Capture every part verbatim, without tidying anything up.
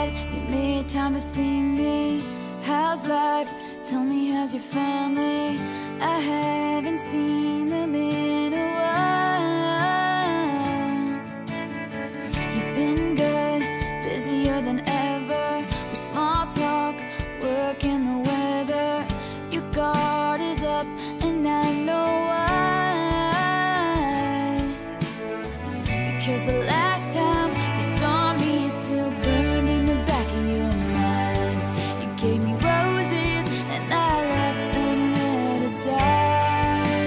glad you made time to see me. How's life? Tell me, how's your family? I haven't seen them in a while. You've been good, busier than ever, with small talk, work and the weather. Your guard is up and I know why. Because the last time you saw me is still burned in the back of your mind. You gave me roses and I left them there to die.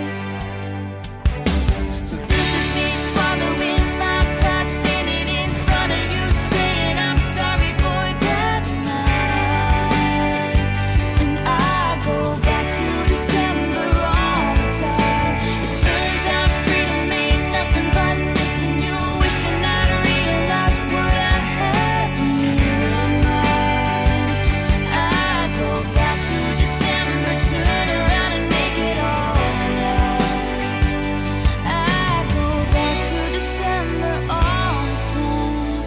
So this is me swallowing my pride, standing in front of you saying I'm sorry for that night. And I go back to December all the time. It turns out freedom ain't nothing but missing you, wishing I'd realized what I had when you were mine. I go back to December, turn around and make it all right. I go back to December all the time.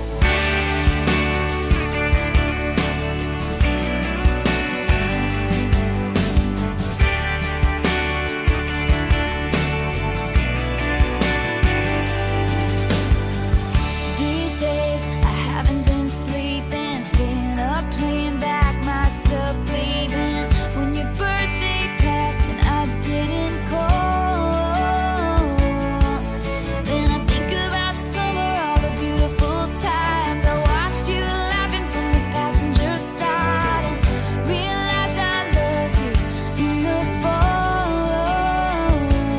These days I haven't been sleeping, staying up playing back myself, leaving when your birthday passed and I didn't call. Then I think about summer, all the beautiful times I watched you laughing from the passenger side, and realized I loved you in the fall.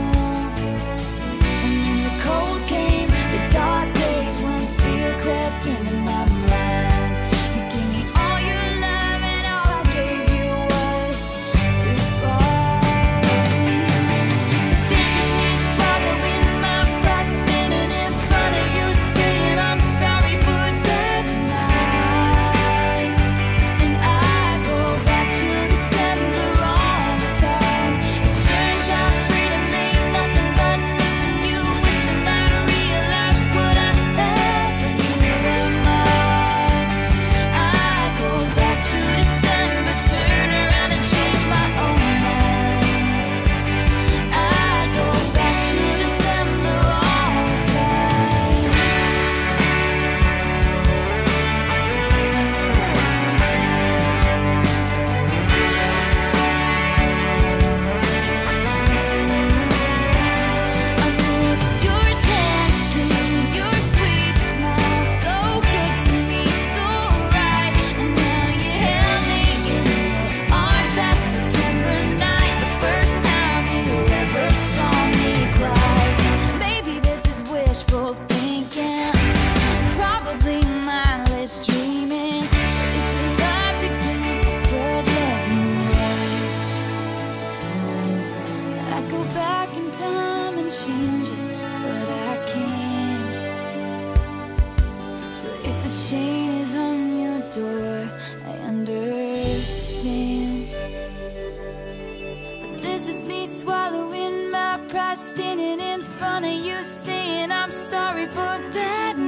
And then the cold came, the dark days when fear crept into my mind. You gave me all your love and all I gave you was goodbye. So this is me swallowing my pride, standing in front of you saying I'm sorry for that night. And I go back to December all the time. It turns out freedom ain't nothing but missing you, wishing I'd realized what I had when you were mine. I go back to December, turn around and change my own mind. I go back to December all the time. I miss your tan skin, your sweet smile, so good to me, so right. And now you held me in your arms that September night, the first time you ever saw me cry. Maybe this is wishful thinking, probably mindless dreaming. But if you loved again, I swear I'd love you right. I'd go back in time and change it, but I can't. So if the chain is on your door, I understand. But this is me swallowing my pride, standing in front of you saying I'm sorry for that